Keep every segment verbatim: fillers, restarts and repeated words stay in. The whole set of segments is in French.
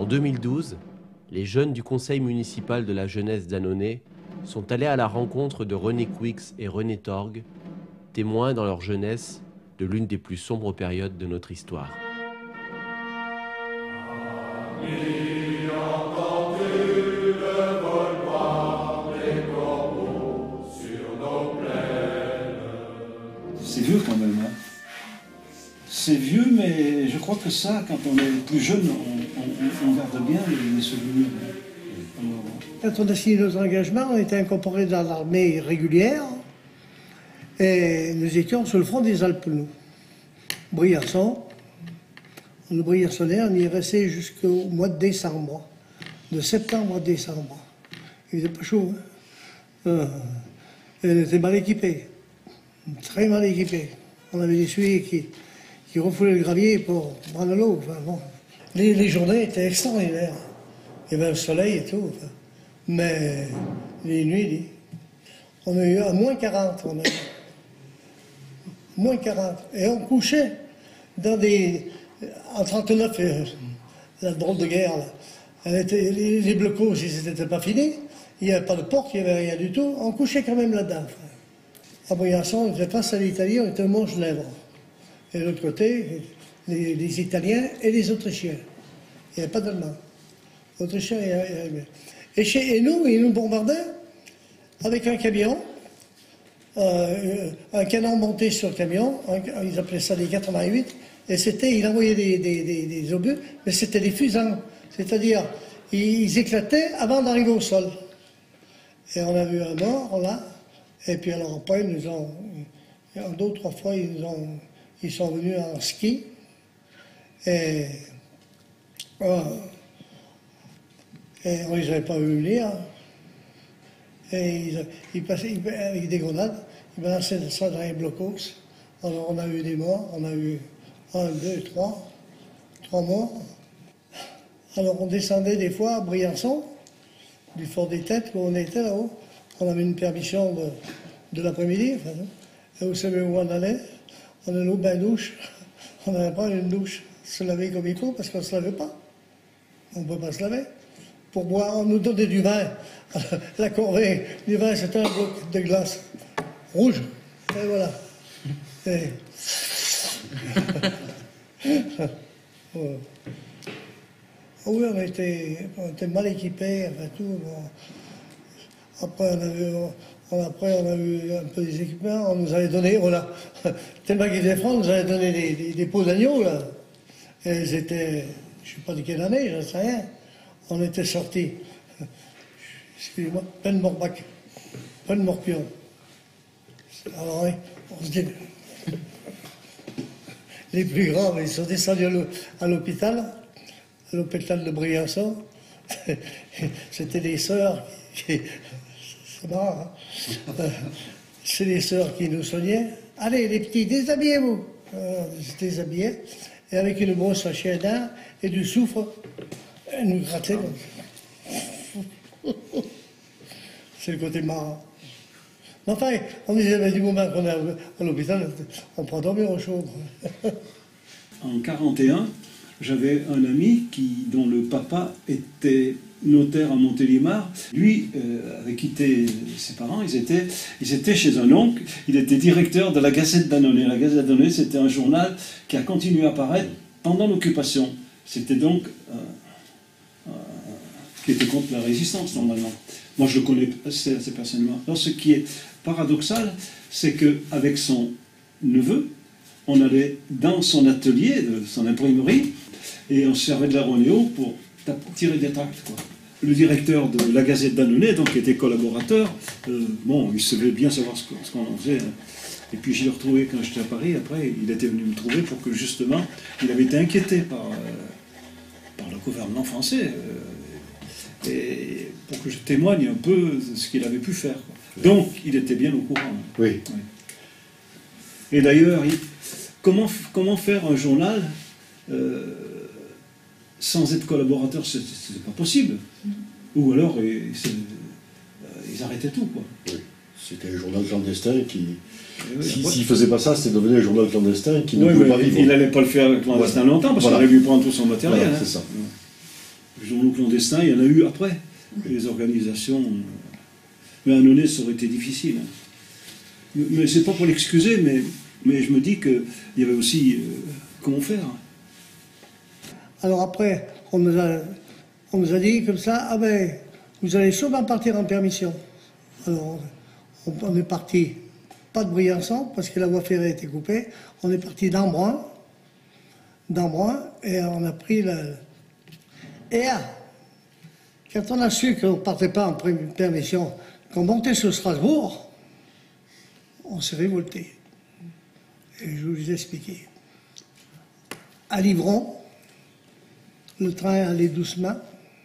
En deux mille douze, les jeunes du conseil municipal de la jeunesse d'Annonay sont allés à la rencontre de René Couix et René Torgue, témoins dans leur jeunesse de l'une des plus sombres périodes de notre histoire. C'est vieux quand même. Hein. C'est vieux, mais je crois que ça, quand on est plus jeune, on, on, on garde bien les, les souvenirs. Alors, quand on a signé nos engagements, on était incorporés dans l'armée régulière et nous étions sur le front des Alpes, nous. Briançon. On nous briançonnait, on y est resté jusqu'au mois de décembre. De septembre à décembre. Il faisait pas chaud. Hein. Euh, on était mal équipés. Très mal équipés. On avait des suies qui, qui refoulaient le gravier pour prendre l'eau. Enfin, bon. les, les journées étaient extraordinaires. Il y avait le soleil et tout. Enfin. Mais les nuits, on a eu à moins quarante. On a eu. moins quarante. Et on couchait dans des... En trente-neuf, euh, la drôle de guerre, là. Elle était, les, les blocos, ils n'étaient pas finis. Il n'y avait pas de porte, il n'y avait rien du tout. On couchait quand même là-dedans. À Briançon, on était face à l'Italie, on était au Manche-Lèvres. Et de l'autre côté, les, les Italiens et les Autrichiens. Il n'y avait pas d'Allemands. Autrichiens et Allemands. Et, chez, et nous, ils nous bombardaient avec un camion, euh, un canon monté sur le camion, un, ils appelaient ça des quatre-vingt-huit, et c'était, ils envoyaient des, des, des, des obus, mais c'était des fusants. C'est-à-dire, ils éclataient avant d'arriver au sol. Et on a vu un mort, là. Et puis alors après, ils nous ont, deux ou trois fois, ils, nous ont, ils sont venus en ski. Et, euh, et on ne les avait pas vu venir. Et ils, ils passaient ils, avec des grenades, ils balançaient ça dans les blocos. Alors on a eu des morts, on a eu un, deux, trois, trois morts. Alors on descendait des fois à Briançon, du fort des Têtes, où on était là-haut. On avait une permission de, de l'après-midi. Enfin, et vous savez où on allait? On allait au bain-douche. On n'avait pas une douche, se laver comme il faut, parce qu'on ne se lavait pas. On ne peut pas se laver. Pour boire, on nous donnait du vin. La corvée du vin, c'était un bloc de glace rouge. Et voilà. Et... ouais. Oui, on était, on était mal équipés, enfin tout. Bon. Après, on a, eu, on, après, on a eu un peu des équipements. On nous avait donné, voilà, tellement qu'il était franc, on nous avait donné des, des, des peaux d'agneau, là. Et c'était, je ne sais pas de quelle année, je ne sais rien. On était sortis, excusez-moi, plein de morbac, plein de morpions. Alors, hein, on se dit, les plus graves, ils sont descendus à l'hôpital, à l'hôpital de Briançon. C'était des sœurs qui... C'est marrant, hein? C'est les sœurs qui nous soignaient. Allez, les petits, déshabillez-vous. Euh, ils se déshabillaient. Et avec une brosse à chien d'air et du soufre, elles nous grattaient. C'est le côté marrant. Mais enfin, on disait, du moment qu'on est à l'hôpital, on prend dormir au chaud. En quarante et un, j'avais un ami qui, dont le papa était notaire à Montélimar. Lui, euh, avait quitté ses parents, ils étaient, ils étaient chez un oncle, il était directeur de la Gazette d'Annonay. La Gazette d'Annonay, c'était un journal qui a continué à paraître pendant l'occupation. C'était donc... Euh, euh, qui était contre la résistance, normalement. Moi, je le connais assez, assez personnellement. Alors, ce qui est paradoxal, c'est qu'avec son neveu, on allait dans son atelier, de son imprimerie, et on se servait de la Ronéo pour tirer des tracts, quoi. Le directeur de la Gazette d'Annonay, donc, qui était collaborateur, euh, bon, il savait bien savoir ce qu'on en faisait. Hein. Et puis, je l'ai retrouvé quand j'étais à Paris. Après, il était venu me trouver pour que, justement, il avait été inquiété par, euh, par le gouvernement français, euh, et pour que je témoigne un peu de ce qu'il avait pu faire, quoi. Donc, il était bien au courant. Hein. Oui. Oui. Et d'ailleurs, il... comment, comment faire un journal euh, sans être collaborateur, c'est pas possible. Ou alors, ils, ils arrêtaient tout, quoi. Oui. C'était un journal clandestin qui... Oui, S'il si, si faisait pas ça, c'était devenu un journal clandestin qui ne oui, pouvait pas vivre. Il n'allait pas le faire clandestin voilà. longtemps, parce voilà. qu'il aurait dû prendre tout son matériel. Voilà, hein. c'est ça. journaux clandestins, il y en a eu après. Les organisations. Mais à Annonay, ça aurait été difficile. Mais c'est pas pour l'excuser, mais, mais je me dis qu'il y avait aussi. Euh, comment faire? Alors après, on nous a, on nous a dit comme ça, ah ben, vous allez sûrement partir en permission. Alors, on, on est parti, pas de Briançon, parce que la voie ferrée était coupée. On est parti d'Embrun, d'Embrun, et on a pris le. Et quand on a su qu'on ne partait pas en permission, qu'on montait sur Strasbourg, on s'est révolté. Et je vais vous expliquer. À Livron, le train allait doucement.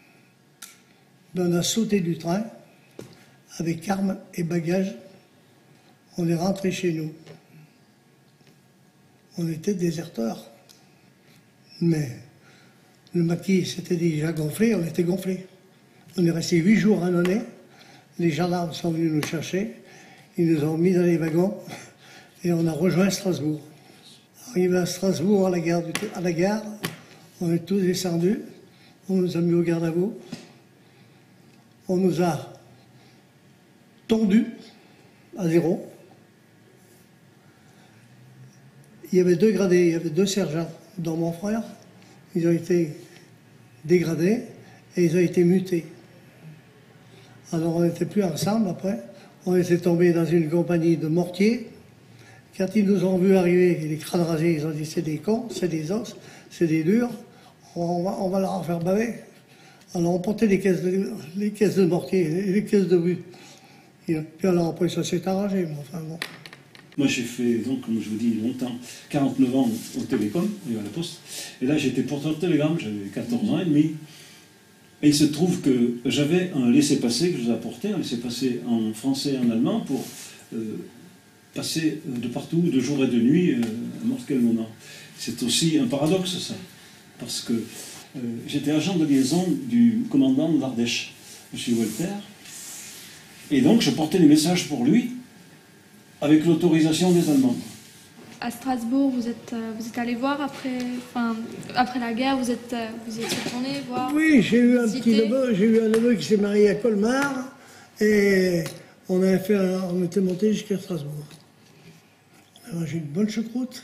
On a sauté du train avec armes et bagages. On est rentré chez nous. On était déserteurs. Mais le maquis s'était déjà gonflé, on était gonflés. On est resté huit jours à Annonay. Les gendarmes sont venus nous chercher. Ils nous ont mis dans les wagons et on a rejoint Strasbourg. Arrivé à Strasbourg, à la gare, du, à la gare on est tous descendus. On nous a mis au garde à vous. On nous a tondus à zéro. Il y avait deux gradés, il y avait deux sergents, dont mon frère. Ils ont été dégradés et ils ont été mutés. Alors on n'était plus ensemble après. On était tombés dans une compagnie de mortiers. Quand ils nous ont vus arriver, les crânes rasés, ils ont dit c'est des cons, c'est des os, c'est des durs, on va, on va leur en faire baver. Alors on portait les caisses de, les caisses de mortier, les caisses de but. Et puis alors après ça s'est arrangé, mais enfin bon. Moi j'ai fait, donc, comme je vous dis, longtemps, quarante-neuf ans au Télécom, et à la Poste. Et là j'étais porteur de télégramme, j'avais quatorze ans et demi. Et il se trouve que j'avais un laissez-passer que je vous ai apporté, un laissez-passer en français et en allemand pour euh, passer de partout, de jour et de nuit, euh, à n'importe quel moment. C'est aussi un paradoxe ça, parce que euh, j'étais agent de liaison du commandant de l'Ardèche, M. Walter, et donc je portais les messages pour lui avec l'autorisation des Allemands. À Strasbourg, vous êtes, euh, vous êtes allé voir après, enfin, après la guerre, vous êtes, euh, vous y êtes retourné voir? Oui, j'ai eu un visiter. petit neveu, j'ai eu un neveu qui s'est marié à Colmar et on avait fait, un, on était monté jusqu'à Strasbourg. On a mangé une bonne choucroute.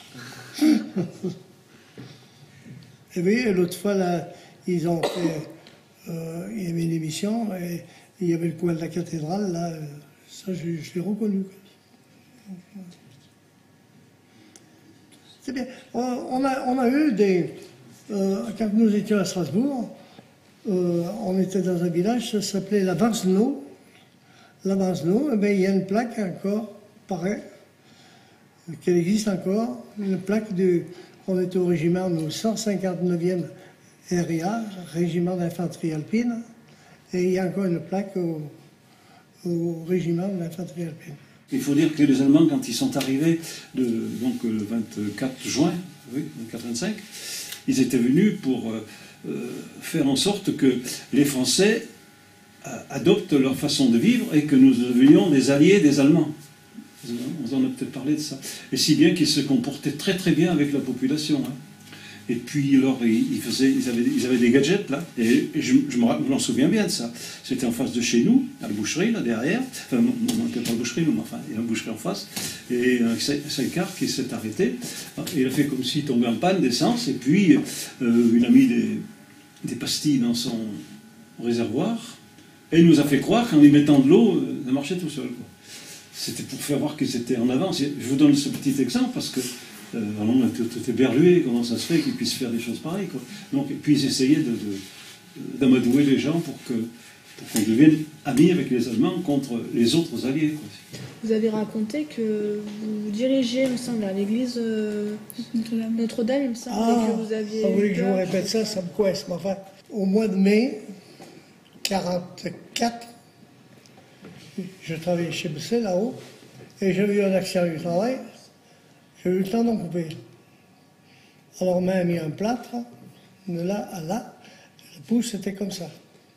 Et oui, l'autre fois là, ils ont fait, euh, il y avait une émission et il y avait le coin de la cathédrale là, ça je, je l'ai reconnu. C'est bien. On a, on a eu des... Euh, quand nous étions à Strasbourg, euh, on était dans un village, ça s'appelait la Vincenot. La Vincenot, eh bien, il y a une plaque encore, pareil, qu'elle existe encore, une plaque de... On était au régiment, nous, cent cinquante-neuvième R I A, régiment d'infanterie alpine, et il y a encore une plaque au, au régiment d'infanterie alpine. Il faut dire que les Allemands, quand ils sont arrivés, de, donc le vingt-quatre juin, oui, vingt-quatre vingt-cinq, ils étaient venus pour euh, euh, faire en sorte que les Français euh, adoptent leur façon de vivre et que nous devenions des alliés des Allemands. On en a peut-être parlé de ça. Et si bien qu'ils se comportaient très très bien avec la population. Hein. Et puis, alors, ils, faisaient, ils, avaient, ils avaient des gadgets, là, et, et je, je m'en souviens bien de ça. C'était en face de chez nous, à la boucherie, là, derrière. Enfin, non, non c'était pas la boucherie, mais enfin, il y a une boucherie en face. Et un cinq-car qui s'est arrêté. Et il a fait comme s'il tombait en panne d'essence, et puis euh, il a mis des, des pastilles dans son réservoir, et il nous a fait croire qu'en y mettant de l'eau, ça marchait tout seul, quoi. C'était pour faire voir qu'ils étaient en avance. Je vous donne ce petit exemple, parce que Euh, vraiment, on était berlué, comment ça se fait qu'ils puissent faire des choses pareilles, quoi. Donc, et puis ils essayaient de, de, d'amadouer les gens pour que pour qu'on devienne amis avec les Allemands contre les autres alliés, quoi. Vous avez raconté que vous dirigez, il me semble, à l'église euh, Notre-Dame, Notre-Dame, il me semble, Ah, et que vous aviez... vous voulez que je vous répète ça, ça me coince, mais enfin, au mois de mai quarante-quatre, je travaillais chez Bessel, là-haut, et j'avais eu un accident du travail. J'ai eu le temps d'en couper. Alors, on m'a mis un plâtre, de là à là, le pouce était comme ça.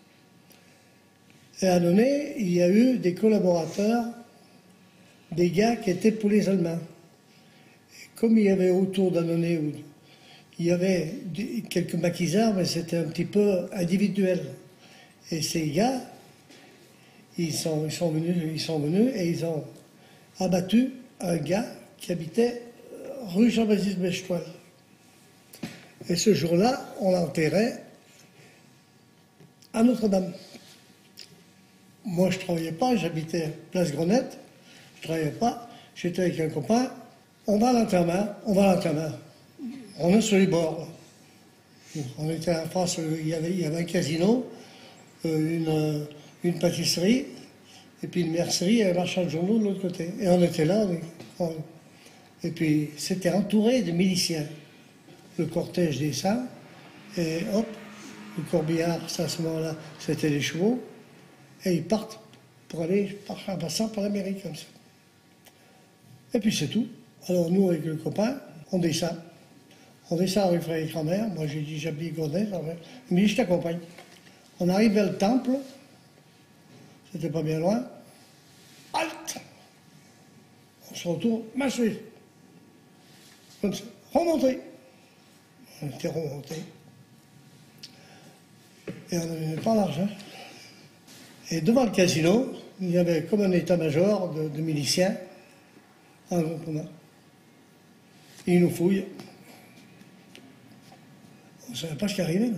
Et à Annonay, il y a eu des collaborateurs, des gars qui étaient pour les Allemands. Et comme il y avait autour d'Annonay, il y avait des, quelques maquisards, mais c'était un petit peu individuel. Et ces gars, ils sont, ils sont venus, ils sont venus et ils ont abattu un gars qui habitait rue Jean-Baptiste Bechetoile. Et ce jour-là, on l'enterrait à Notre-Dame. Moi, je ne travaillais pas, j'habitais Place Grenette, je ne travaillais pas, j'étais avec un copain, on va à l'enterrement, on va à l'enterrement. On est sur les bords. Là. On était en face, il y avait, il y avait un casino, une, une pâtisserie, et puis une mercerie et un marchand de journaux de l'autre côté. Et on était là, on, et puis c'était entouré de miliciens. Le cortège descend, et hop, le corbillard, ça, à ce moment-là, c'était les chevaux, et ils partent pour aller en passant par l'Amérique comme ça. Et puis c'est tout. Alors nous, avec le copain, on descend. On descend rue Frédéric-Cramer. Moi, j'ai dit, j'habite Gournay. Il me dit, je t'accompagne. On arrive vers le temple. C'était pas bien loin. Halte! On se retourne. Marchez! Comme ça. Remontez! On était remontés. Et on n'avait pas l'argent. Et devant le casino, il y avait comme un état-major de, de miliciens. Un groupement. Ils nous fouillent. On ne savait pas ce qui arrivait.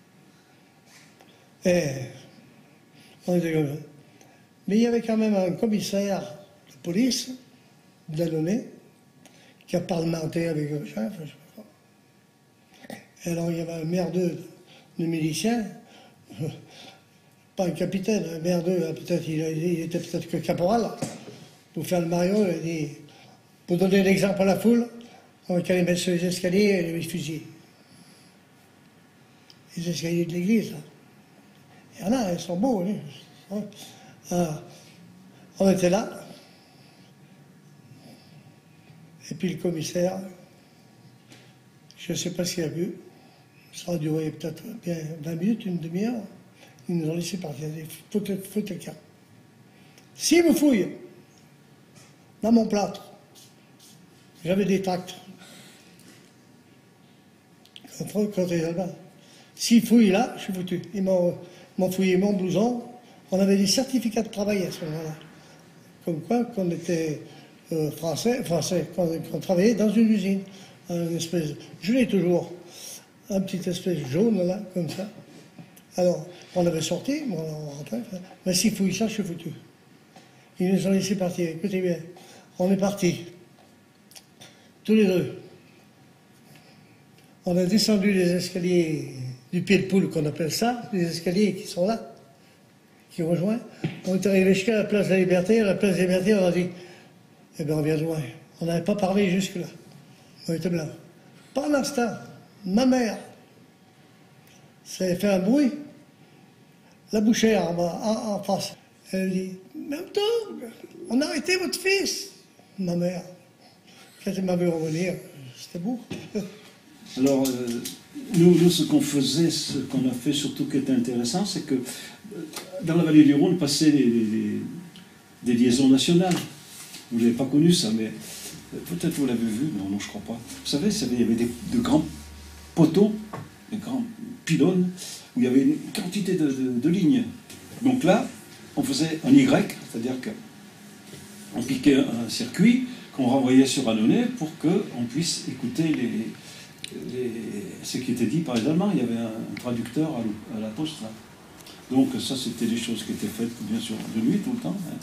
Et on était comme ça. Mais il y avait quand même un commissaire de police, d'Annonay, qui a parlementé avec le chef. Je sais pas quoi. Et alors il y avait un merdeux de miliciens, pas un capitaine, un merdeux, peut-être il, il était peut-être que caporal. Pour faire le Mario, il a dit, pour donner l'exemple à la foule, on va aller mettre sur les escaliers et les fusils. Les escaliers de l'église, là. Il y en a, ils sont beaux, hein. Ah, on était là. Et puis le commissaire, je ne sais pas ce qu'il a vu, ça a duré peut-être bien vingt minutes, une demi-heure. Ils nous ont laissé partir, des photocars. S'ils me fouillent dans mon plâtre, j'avais des tracts contre les Allemands. S'ils fouillent là, je suis foutu. Ils m'ont fouillé mon blouson. On avait des certificats de travail à ce moment-là. Comme quoi qu'on était euh, français, français qu'on qu'on travaillait dans une usine. Une espèce, je l'ai toujours, un petit espèce jaune là, comme ça. Alors, on avait sorti, on rentrait, mais s'ils fouillent ça, je suis foutu. Ils nous ont laissé partir. Écoutez bien, on est partis. Tous les deux. On a descendu les escaliers du pied de poule, qu'on appelle ça, les escaliers qui sont là, qui rejoignent. On est arrivé jusqu'à la place de la Liberté. À la place de la Liberté, on a dit, eh bien, on vient de loin. On n'avait pas parlé jusque-là. On était blancs. Pendant ce temps, ma mère, ça avait fait un bruit. La bouchère en, bas, en, en face. Elle dit, mais attends, on a arrêté votre fils. Ma mère, quand elle m'a vu revenir, c'était beau. Alors, euh, nous, nous, ce qu'on faisait, ce qu'on a fait surtout qui était intéressant, c'est que euh, dans la vallée du Rhône passaient des, des, des liaisons nationales. Vous n'avez pas connu ça, mais euh, peut-être vous l'avez vu, non, non, je crois pas. Vous savez, il y avait des, de grands poteaux, des grands pylônes, où il y avait une quantité de, de, de lignes. Donc là, on faisait un Y, c'est-à-dire qu'on piquait un circuit qu'on renvoyait sur Annonay pour qu'on puisse écouter les... Les, ce qui était dit par les Allemands. Il y avait un, un traducteur à, à la poste. Là. Donc ça, c'était des choses qui étaient faites, bien sûr, de nuit, tout le temps. Hein.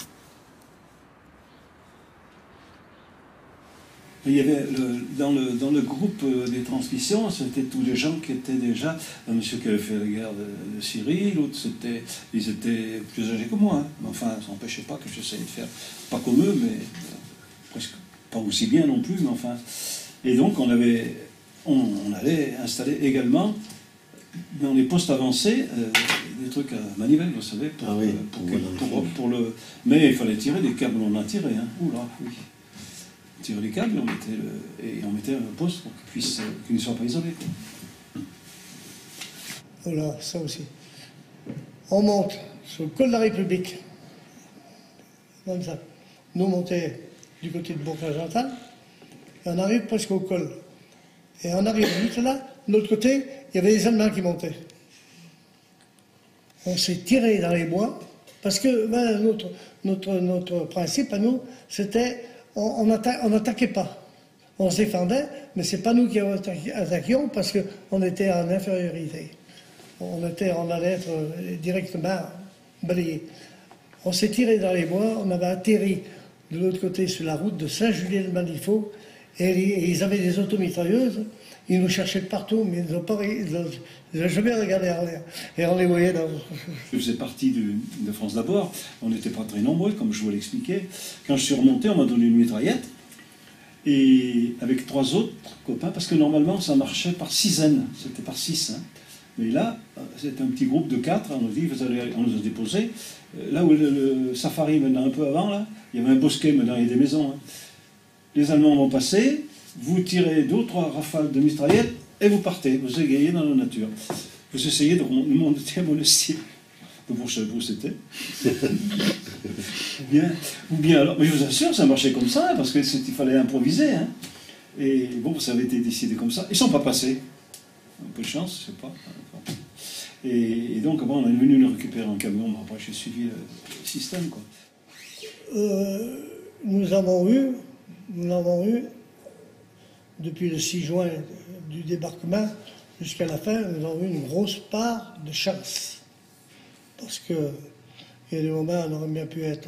Et il y avait le, dans, le, dans le groupe des transmissions, c'était tous les gens qui étaient déjà, un monsieur qui avait fait la guerre de, de Syrie, l'autre, c'était, ils étaient plus âgés que moi. Hein. Mais enfin, ça n'empêchait pas que j'essayais de faire, pas comme eux, mais euh, presque pas aussi bien non plus, mais enfin. Et donc, on avait... On, on allait installer également dans les postes avancés euh, des trucs à manivelle, vous savez, pour, ah oui, euh, pour, pour, pour, pour, pour le. Mais il fallait tirer des câbles, on en a tiré, hein. Oula, oui. Tirer les câbles, on mettait le, et on mettait un poste pour qu'il puisse, euh, qu'il ne soit pas isolé. Voilà, ça aussi. On monte sur le col de la République. Comme ça. Nous, on montait du côté de Bourg-Argental, et on arrive presque au col. Et on arrive juste là, de l'autre côté, il y avait les Allemands qui montaient. On s'est tiré dans les bois, parce que ben, notre, notre, notre principe à nous, c'était on n'attaquait pas. On se défendait, mais ce n'est pas nous qui attaquions, parce qu'on était en infériorité. On, était, on allait être directement balayés. On s'est tiré dans les bois, on avait atterri de l'autre côté sur la route de Saint-Julien-de-Malifaux, et, et ils avaient des automitrailleuses. Ils nous cherchaient de partout, mais ils n'ont jamais regardé en l'air. Et on les voyait dans... Je faisais partie de, de France d'abord. On n'était pas très nombreux, comme je vous l'expliquais. Quand je suis remonté, on m'a donné une mitraillette. Et avec trois autres copains, parce que normalement, ça marchait par sixaine. C'était par six. Hein. Mais là, c'était un petit groupe de quatre. On nous dit, vous allez, on nous a déposé. Là où le, le safari, maintenant un peu avant, là, il y avait un bosquet, maintenant il y a des maisons. Hein. Les Allemands vont passer. Vous tirez deux ou trois rafales de mitraillettes et vous partez, vous égayez dans la nature. Vous essayez de monter à Monestier. Pour je savais pas où c'était. ou, bien, ou bien alors, mais je vous assure, ça marchait comme ça, parce qu'il fallait improviser. Hein. Et bon, ça avait été décidé comme ça. Ils ne sont pas passés. Un peu de chance, je ne sais pas. Et, et donc, bon, on est venu le récupérer en camion, mais après j'ai suivi le, le système. Quoi. Euh, nous avons eu, nous avons eu, depuis le six juin du débarquement jusqu'à la fin, nous avons eu une grosse part de chance. Parce que il y a des moments où on aurait bien pu être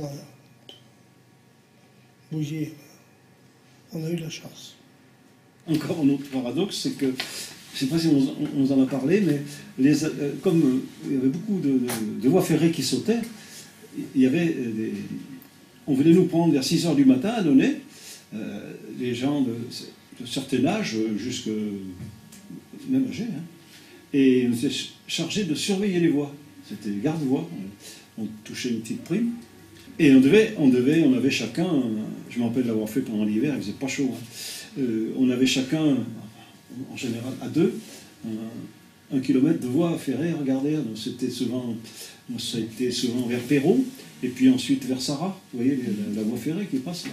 bougé. On a eu de la chance. Encore un autre paradoxe, c'est que, je ne sais pas si on, on nous en a parlé, mais les, euh, comme euh, il y avait beaucoup de, de, de voies ferrées qui sautaient, il y avait des, on venait nous prendre vers six heures du matin à donner, euh, les gens de... de certain âge, jusque même âgé, hein. Et on était chargé de surveiller les voies. C'était garde-voies, on, on touchait une petite prime, et on devait, on devait, on avait chacun, je me rappelle l'avoir fait pendant l'hiver, il faisait pas chaud, hein. euh, on avait chacun, en général à deux, un, un kilomètre de voie ferrée à regarder. Donc c'était souvent, ça a été souvent vers Perrault, et puis ensuite vers Sarrat, vous voyez la, la voie ferrée qui passe là.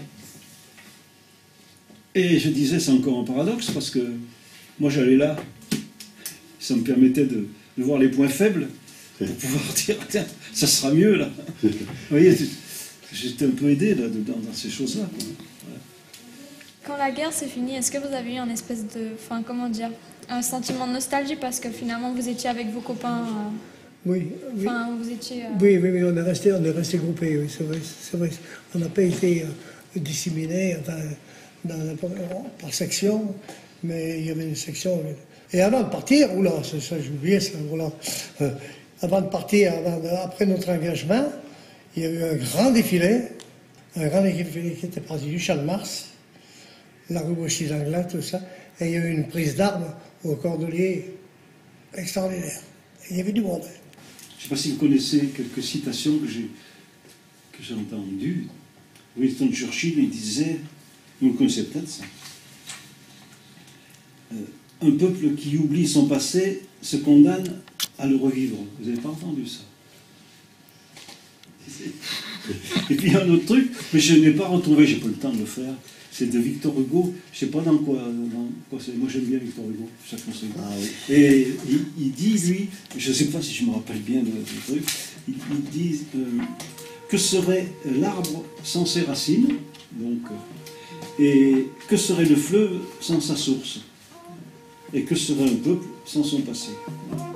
Et je disais, c'est encore un paradoxe, parce que moi j'allais là, ça me permettait de, de voir les points faibles, pour pouvoir dire, tiens, ça sera mieux là. Vous voyez, j'étais un peu aidé là, dans, dans ces choses-là. Voilà. Quand la guerre s'est finie, est-ce que vous avez eu un espèce de, enfin comment dire, un sentiment de nostalgie parce que finalement vous étiez avec vos copains euh, Oui, oui. Enfin, vous étiez... Euh... Oui, oui, oui, on est resté, on est resté groupés, oui, c'est vrai, c'est vrai. On n'a pas été euh, disséminés, enfin, dans, par section, mais il y avait une section... Et avant de partir, oula, ça, ça j'ai oublié ça, oula, euh, avant de partir, avant de, après notre engagement, il y a eu un grand défilé, un grand défilé qui était parti du Champ de Mars, la rue Boissy-Langlas, tout ça, et il y a eu une prise d'armes au Cordelier extraordinaire. Et il y avait du monde. Je ne sais pas si vous connaissez quelques citations que j'ai que j'ai entendues. Winston Churchill, il disait, vous le connaissez peut-être ça, euh, un peuple qui oublie son passé se condamne à le revivre. Vous n'avez pas entendu ça? Et puis il y a un autre truc, mais je n'ai pas retrouvé, j'ai pas le temps de le faire. C'est de Victor Hugo, je ne sais pas dans quoi, dans quoi c'est. Moi j'aime bien Victor Hugo, ça conseille. Ah, oui. Et il, il dit, lui, je ne sais pas si je me rappelle bien de ce truc, il, il dit euh, que serait l'arbre sans ses racines, donc, et que serait le fleuve sans sa source, et que serait un peuple sans son passé. Voilà.